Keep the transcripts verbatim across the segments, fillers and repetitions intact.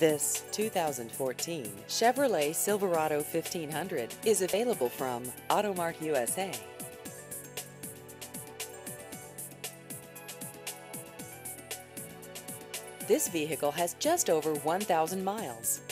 This two thousand fourteen Chevrolet Silverado fifteen hundred is available from Automart U S A. This vehicle has just over one thousand miles.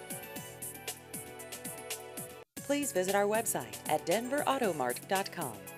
Please visit our website at denver automart dot com.